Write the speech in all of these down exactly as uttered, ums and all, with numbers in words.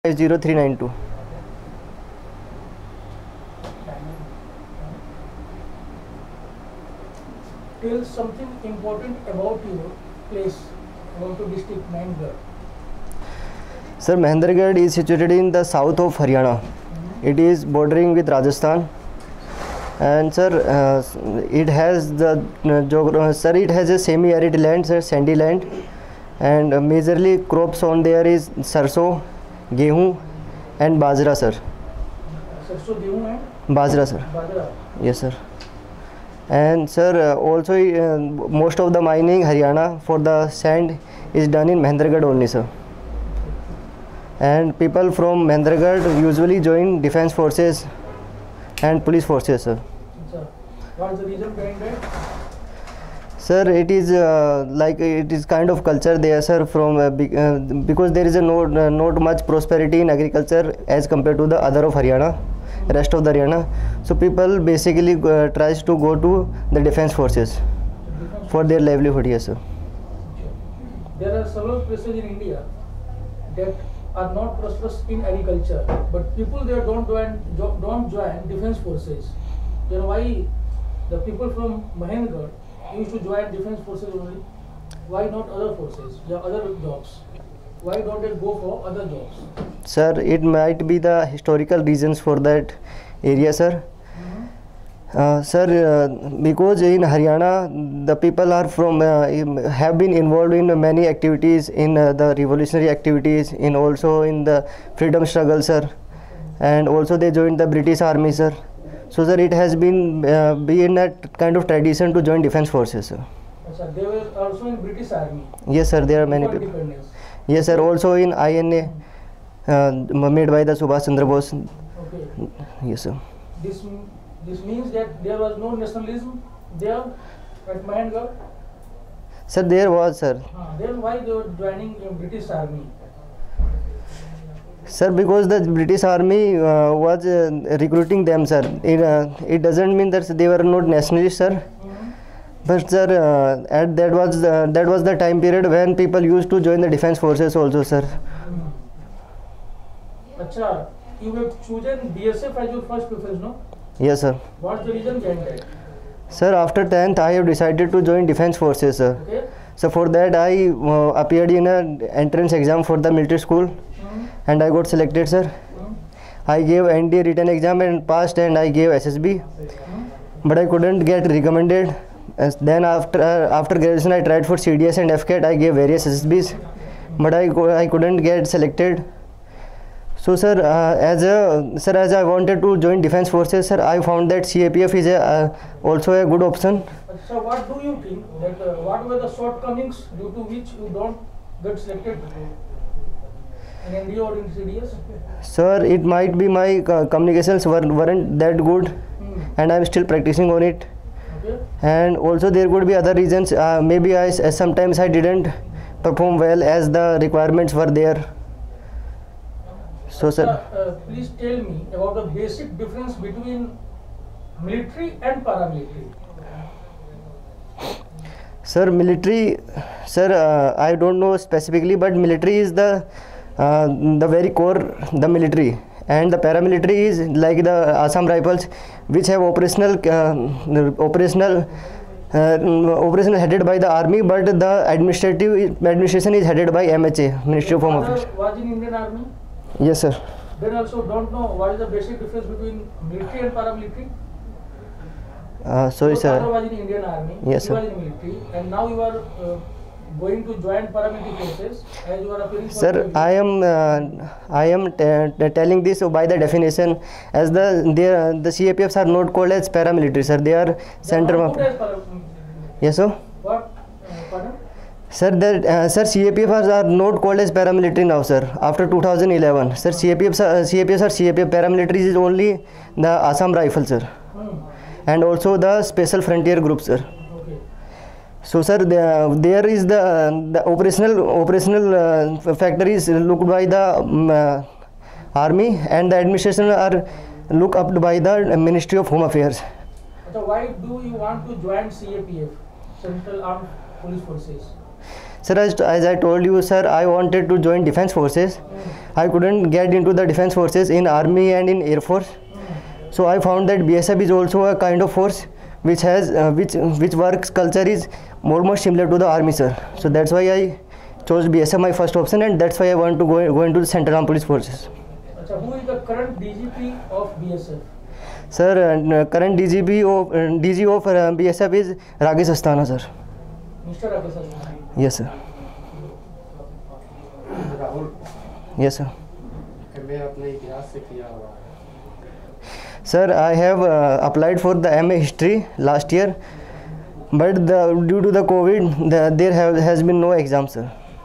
zero three nine two. Tell something important about your place, about your district, Mahendragarh. Sir, Mahendragarh is situated in the south of Haryana. Mm-hmm. It is bordering with Rajasthan, and sir, uh, it has the uh, sir it has a semi-arid land, sir, sandy land, and uh, majorly crops on there is sarso, gehu, and bajra, sir. Sarso, gehu, and bajra, sir. Bajra. Yes, sir. And sir, uh, also uh, most of the mining Haryana for the sand is done in Mahendragarh only, sir. And people from Mahendragarh usually join defense forces and police forces, sir. Sir, what is the reason behind that? Sir, it is uh, like it is kind of culture there, sir. From uh, be, uh, because there is a not uh, not much prosperity in agriculture as compared to the other of Haryana, mm-hmm. rest of the Haryana. So people basically uh, tries to go to the defense forces defense for their livelihood, yes, sir. There are several places in India that are not prosperous in agriculture, but people there don't join don't join defense forces. Then why the people from Mahendragarh used to join defense forces only? Why not other forces, the other jobs? Why don't they go for other jobs? Sir, it might be the historical reasons for that area, sir. Mm-hmm. uh, sir, uh, because in Haryana the people are from uh, have been involved in many activities, in uh, the revolutionary activities, in also in the freedom struggle, sir, and also they joined the British Army, sir. So sir, it has been uh, been a kind of tradition to join defense forces, sir. Yes, sir. They were also in British Army. Yes, sir. There are many people. Yes, sir. Also in I N A, uh, made by the Subhash Chandra Bose. Okay. Yes, sir. This this means that there was no nationalism there at Mahendragarh. Sir, there was, sir. Uh, then why they were joining the British Army? Sir, because the British Army uh, was uh, recruiting them, sir. It, uh, it doesn't mean that they were not nationalists, sir. Mm-hmm. But sir, uh, at that was uh, that was the time period when people used to join the defense forces also, sir. Mm-hmm. Achha, you have chosen B S F as your first preference, no? Yes, sir. What's the reason behind that? Sir, after tenth, I have decided to join defense forces, sir. Okay. So for that, I uh, appeared in an entrance exam for the military school. Mm-hmm. And I got selected, sir. Mm-hmm. I gave N D A written exam and passed, and I gave S S B, mm-hmm. but I couldn't get recommended. As then after uh, after graduation, I tried for C D S and F C A T. I gave various S S Bs, but I I couldn't get selected. So sir, uh, as a sir as I wanted to join defense forces, sir, I found that C A P F is a, uh, also a good option. So what do you think that uh, what were the shortcomings due to which you don't get selected in N D A or in C D S? Sir, it might be my uh, communications were, weren't that good, hmm. and I'm still practicing on it. Okay. And also there could be other reasons. Uh, maybe I sometimes I didn't perform well as the requirements were there. So sir, uh, uh, please tell me about the basic difference between military and paramilitary. Sir, military, sir, uh, I don't know specifically, but military is the uh, the very core, the military, and the paramilitary is like the Assam Rifles, which have operational uh, operational uh, operational headed by the army, but the administrative administration is headed by M H A, Ministry of Home Affairs. Was in Indian Army? Yes, sir. Then also don't know what is the basic difference between military and paramilitary? Uh, sorry, so sir. Father was in Indian Army. Yes, you sir. was in military, and now you are uh, going to join paramilitary forces as you are appearing for. Sir, I am uh, I am t telling this by the definition, as the they, the C A P Fs are not called as paramilitary, sir. They are center of. Yes, sir. What? Uh, pardon? Sir, that uh, sir, C A P Fs are not called as paramilitary now, sir. After two thousand eleven, sir, C A P Fs, uh, C A P Fs are C A P F. Paramilitary is only the Assam Rifles, sir, hmm. and also the Special Frontier Group, sir. Okay. So, sir, the, there is the the operational operational uh, factor is looked by the um, uh, army, and the administration are looked up by the Ministry of Home Affairs. So, why do you want to join C A P F, Central Armed Police Forces? Sir, as, as I told you, sir, I wanted to join defense forces. I couldn't get into the defense forces in army and in air force. So I found that B S F is also a kind of force which has uh, which which works culture is almost similar to the army, sir. So that's why I chose B S F my first option, and that's why I want to go go into the Central Armed Police Forces. Achha, who is the current D G P of B S F? Sir, uh, current D G P of uh, D G of uh, B S F is Rakesh Asthana, sir. Mister Rakesh Asthana. Yes, sir. Rahul, Yes, sir. MA अपने इतिहास से किया हुआ है। Sir, I have uh, applied for the M A History last year, but the, due to the COVID, the, there have, has been no exam, sir.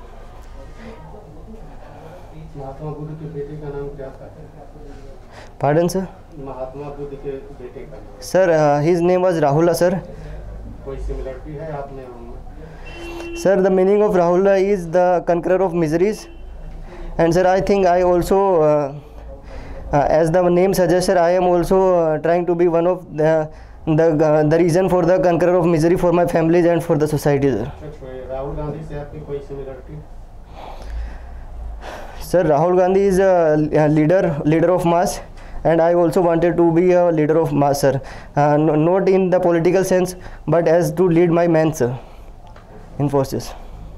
Mahatma Buddha के बेटे का नाम क्या था? Pardon, sir? महात्मा बुद्ध के बेटे का नाम, Sir, uh, his name was Rahula, sir. कोई सिमिलरिटी है आपने उनमें? Sir, the meaning of Rahula is the conqueror of miseries. And sir, I think I also, uh, uh, as the name suggests, sir, I am also uh, trying to be one of the the, uh, the reason for the conqueror of misery for my families and for the society, sir. Rahul Gandhi से आपकी कोई similarity? Sir, Rahul Gandhi is a, a leader, leader of mass, and I also wanted to be a leader of mass, sir. Uh, no, not in the political sense, but as to lead my men, sir, in forces.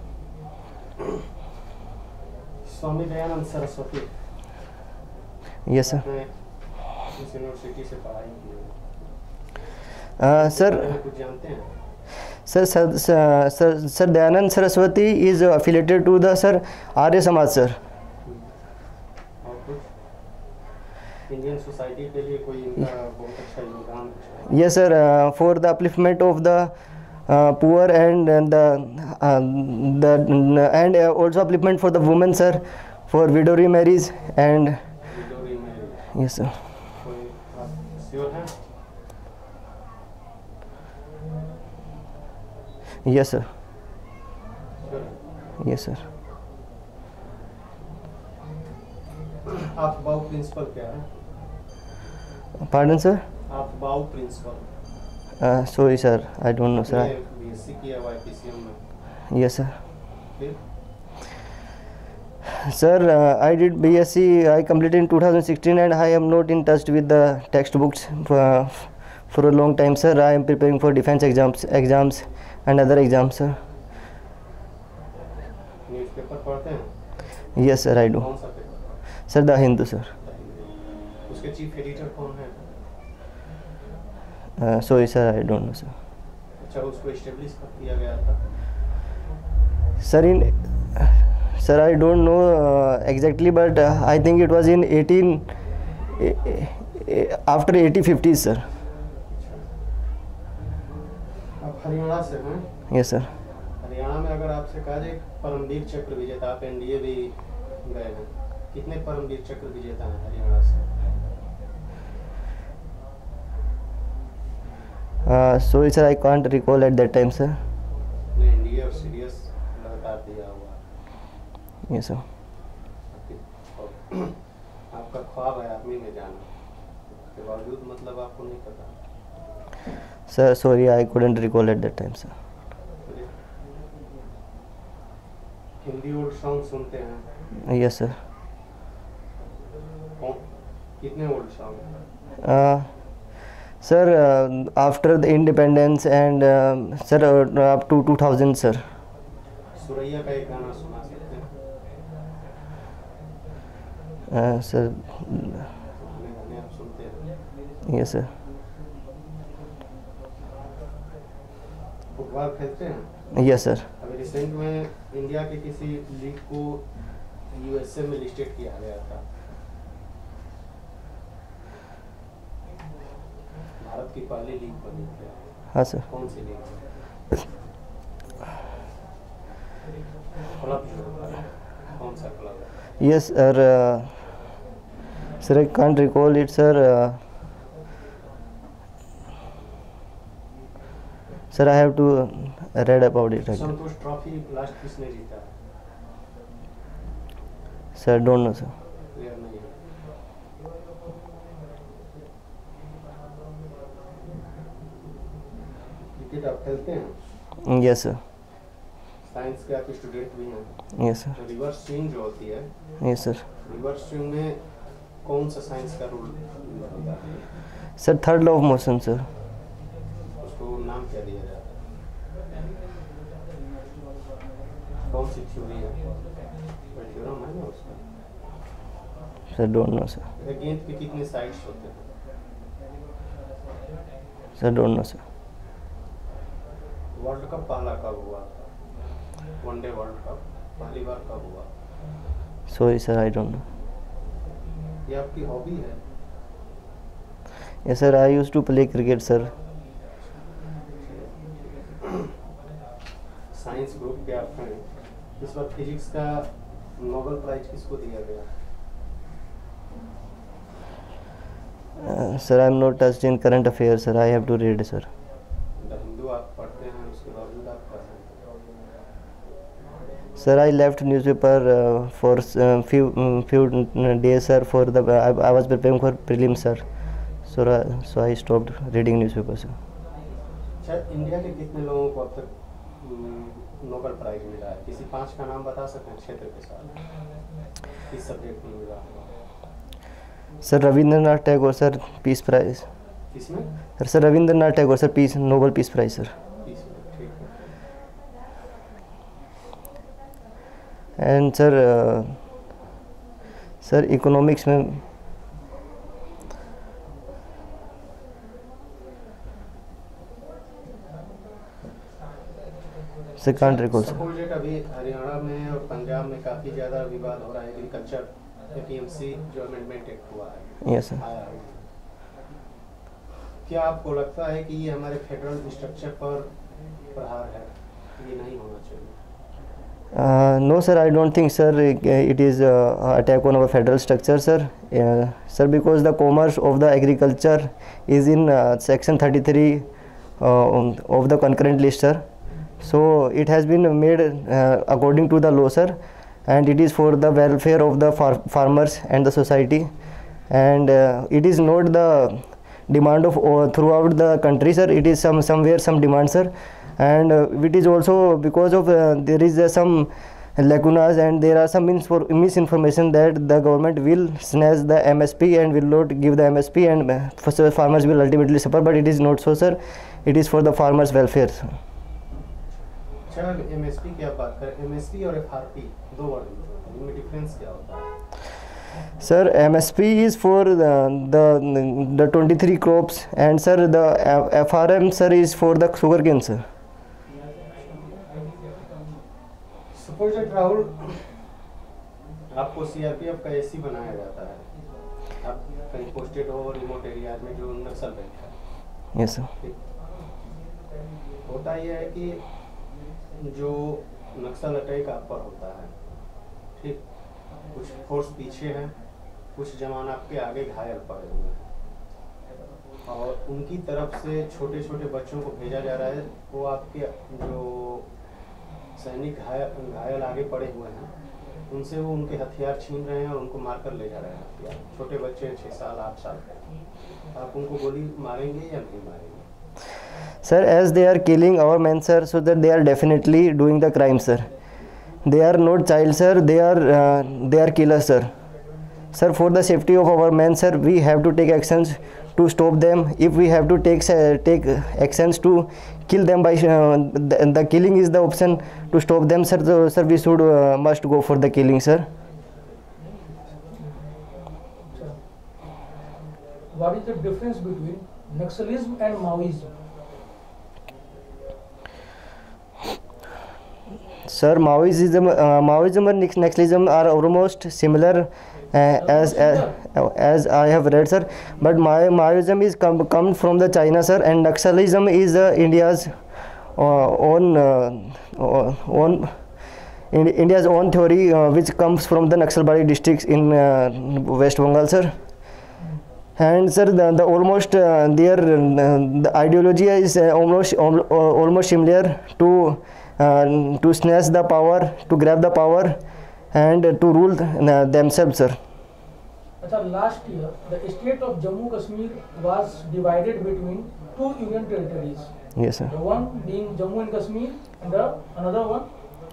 Swami Dayanand Saraswati Yes, sir. ने इस university से पढ़ाई की है। Uh, sir, आप कुछ जानते हैं? sir, sir, sir, sir, sir Dayanand Saraswati is affiliated to the sir Arya Samaj, sir. और कुछ इंडियन सोसाइटी के लिए कोई इनका बहुत अच्छा योगदान कुछ है? Yes, sir. Uh, for the upliftment of the uh, poor and, and the uh, the and uh, also upliftment for the women, sir, for widow remarriage and विडोरी में yes, sir. कोई आप श्योर हैं? Yes, sir. श्योर हैं? Yes, sir. आप बाउ principal क्या है? Pardon, sir. आप बाउ principle Uh, sorry, sir. I don't know, sir. BSc किया हुआ है पीसीएम में, Yes, sir. फिर Sir, uh, I did B S c. I completed in two thousand sixteen, and I am not in touch with the textbooks for, for a long time, sir. I am preparing for defense exams, exams and other exams, sir. Newspaper पढ़ते हैं? Yes, sir. I do. कौन सा paper? Sir, The Hindu, sir. उसके chief editor कौन है? Uh, sorry, sir. I don't know, sir. अच्छा, उसको establish कब किया गया था? Sir, in sir, I don't know uh, exactly, but uh, I think it was in eighteen eh, eh, after eighteen fifties, sir. आप हरियाणा से हैं? Yes, sir. हरियाणा में अगर आपसे कहा जाए परमवीर चक्र विजेता, आप एनडीए भी गए हैं, कितने परमवीर चक्र विजेता हैं हरियाणा से? Uh, sorry, sir. I can't recall at that time, sir. ने एनडीए और सीडीएस लगातार दिया हुआ है। Yes, sir. आपकी- आपका ख्वाब है आर्मी में जाना, उसके बावजूद मतलब आपको नहीं पता? Sir, sorry. I couldn't recall at that time, sir. Hindi old song सुनते हैं? Yes, sir. कौन कितने old song? Uh, sir, uh, after the independence and um sir, uh, up to two thousand, sir. Suraiya का एक गाना सुना सकते हैं? Uh, sir, अपने गाने आप सुनते हैं? yes, sir. फुटबॉल खेलते हैं? Yes, sir. अभी रिसेंट में इंडिया के किसी लीग को यूएसए में लिस्टेड किया गया था, भारत की पहली लीग बनी थी, हाँ, sir. कौन सी लीग? क्लब कौन सा क्लब है? Yes, sir. Uh, sir, I can't recall it, sir. Uh, sir, I have to read about it. Again. Santosh trophy last किसने जीता है? Sir, don't know, sir. Clear नहीं है। क्रिकेट आप खेलते हैं? Yes, sir. साइंस के आप स्टूडेंट भी हैं। Yes sir. तो रिवर्स स्विंग जो होती है, यस सर। रिवर्स स्विंग में कौन सा साइंस का रूल होता है? Sir third law of motion sir. उसको नाम क्या दिया जाता है? कौन सी थ्योरी है? कोई थ्योरम है ना उसका? Sir don't know sir. गेंद के कितने साइड्स होते हैं? Sir don't know sir. World cup पहला कब हुआ था? वनडे वर्ल्ड कप पहली बार कब हुआ? Sorry sir, I don't know. ये आपकी हॉबी है? Yes sir, I used to play cricket sir. Science group के आप हैं, इस बार फिजिक्स का नोबेल प्राइज किसको दिया गया? Sir I am not touched in current affair sir, I have to read sir. The Hindu आप पढ़ते हैं, उसके बावजूद आप कर रहे हैं? Sir I left newspaper for few few days sir, for the I, I was preparing for prelims sir, so uh, so I stopped reading newspaper sir. अच्छा, इंडिया के कितने लोगों को अब तक नोबेल प्राइज मिला है? किसी पांच का नाम बता सकते हैं क्षेत्र के साथ, किस सब्जेक्ट में मिला? Sir Rabindranath Tagore sir, peace prize. किसमें? Sir sir Rabindranath Tagore sir, peace Nobel peace prize sir. Peace में, ठीक है। एंड सर सर इकोनॉमिक्स में sir can't recall sir. Suppose that अभी हरियाणा में और पंजाब में काफी ज्यादा विवाद हो रहा है एग्रीकल्चर एपीएमसी जो अमेंडमेंट एक्ट हुआ है। Yes sir. आया है। क्या आपको लगता है कि ये हमारे फेडरल स्ट्रक्चर पर प्रहार है? ये नहीं होना चाहिए? Uh, no sir, I don't think sir it is uh, attack on our federal structure sir. Uh, sir, because the commerce of the agriculture is in uh, section thirty-three uh, of the concurrent list sir. So it has been made uh, according to the law sir, and it is for the welfare of the far farmers and the society, and uh, it is not the demand of uh, throughout the country sir. It is some somewhere some demand sir, and uh, it is also because of uh, there is uh, some lacunas, and there are some misinformation that the government will snatch the M S P and will not give the M S P, and uh, so farmers will ultimately suffer, but it is not so sir. It is for the farmers welfare sir. अच्छा, MSP की आप बात करें, MSP और FRP दो word, इनमें difference क्या होता है? Sir, M S P is for the the, the twenty-three crops, and sir the F R M sir is for the sugarcane sir. Suppose that Rahul, आपको सीआरपीएफ का एसी बनाया जाता है, आप कहीं पोस्टेड हो रिमोट एरिया में जो नक्सल बेल्ट है। Yes sir. होता यह है कि जो नक्सल अटैक आप पर होता है, ठीक, कुछ फोर्स पीछे है, कुछ जवान आपके आगे घायल पड़े हुए हैं, और उनकी तरफ से छोटे छोटे बच्चों को भेजा जा रहा है। वो आपके जो सैनिक घायल घायल आगे पड़े हुए हैं, उनसे वो उनके हथियार छीन रहे हैं और उनको मारकर ले जा रहे हैं हथियार। छोटे बच्चे छः साल आठ साल के, आप उनको गोली मारेंगे या नहीं मारेंगे? Sir, as they are killing our men sir, so that they are definitely doing the crime sir. They are not child sir, they are uh, they are killers sir. Sir, for the safety of our men sir, we have to take actions to stop them. If we have to take uh, take actions to kill them by uh, the, the killing is the option to stop them sir, so sir we should uh, must go for the killing sir. What is the difference between Naxalism and Maoism? Sir, Maoism, uh, Maoism and Naxalism are almost similar uh, as, as as I have read, sir. But my Maoism is come come from the China, sir, and Naxalism is uh, India's uh, own uh, own in India's own theory, uh, which comes from the Naxalbari districts in uh, West Bengal, sir. And sir, the, the almost uh, their uh, the ideology is uh, almost uh, almost similar to. Uh, to snatch the power, to grab the power, and uh, to rule uh, themselves, sir. Achha, last year, the state of Jammu Kashmir was divided between two union territories. Yes, sir. The one being Jammu and Kashmir, and the another one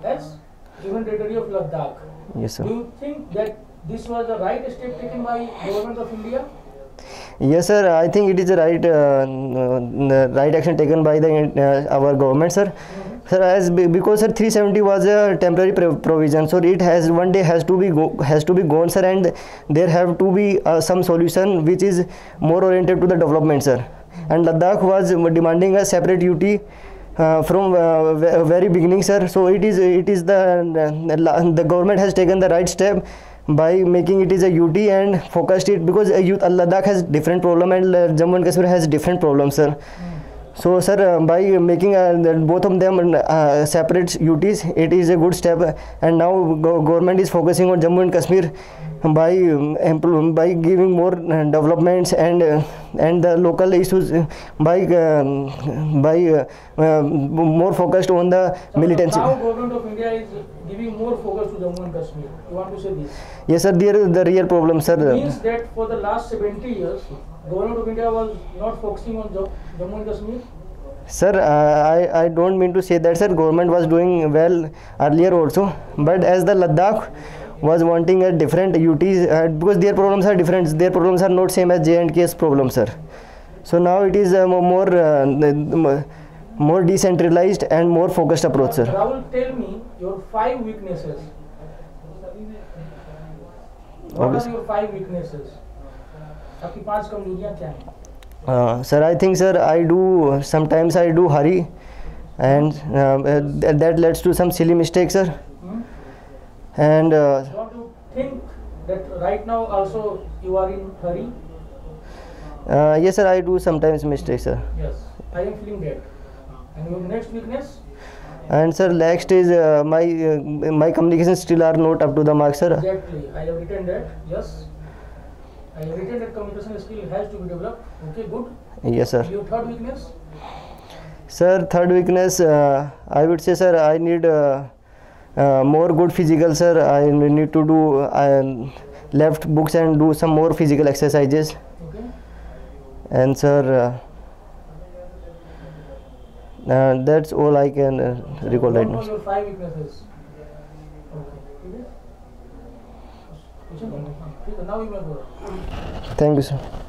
as Union Territory of Ladakh. Yes, sir. Do you think that this was the right step taken by government of India? Yes, sir. I think it is the right uh, the right action taken by the uh, our government, sir. Sir, as be- because sir, three seventy was a temporary pro- provision, so it has one day has to be go- has to be gone, sir, and there have to be uh, some solution which is more oriented to the development, sir. And Ladakh was demanding a separate U T uh, from uh, ve- very beginning, sir. So it is it is the the government has taken the right step by making it is a U T and focused it, because uh, youth, Ladakh has different problem and uh, Jammu and Kashmir has different problems, sir. So sir, uh, by making uh, the- both of them uh, separate U Ts, it is a good step, and now go- government is focusing on Jammu and Kashmir by um, empl- by giving more uh, developments and uh, and the local issues uh, by um, by uh, uh, more focused on the So militancy. now government of India is giving more focus to Jammu and Kashmir. You want to say this? Yes, sir. There is the real problem, sir. Means that for the last seventy years, government of India was not focusing on Jo- Jammu and Kashmir. Sir, uh, I, I don't mean to say that, sir. Government was doing well earlier also, but as the Ladakh was wanting a different U Ts, uh, because their problems are different. Their problems are not same as J and K's problems, sir. So now it is a mo- more uh, the- more decentralized and more focused approach, sir. Rahul, tell me your five weaknesses. What Okay, are sir. your five weaknesses? आपकी पांच कमजोरियां क्या हैं? Uh, sir, I think, sir, I do sometimes I do hurry, and uh, that that leads to some silly mistakes, sir. Hmm? And uh, Don't you think that right now also you are in hurry? uh, yes, sir, I do sometimes mistakes, sir. Yes, I am feeling that. And your next weakness? And sir, next is uh, my uh, my communications still are not up to the mark, sir. Exactly. I have written that. Yes. I have written that communication skill has to be developed. Okay, good. Yes, sir. Your third weakness? Sir, third weakness, uh, I would say, sir, I need uh, uh, more good physical, sir. I need to do uh, left books and do some more physical exercises. Okay. And sir, uh, uh, that's all I can uh, recall right Don't know now. your five weaknesses. Okay. ठीक है? ठीक है, now you may go. Thank you, sir.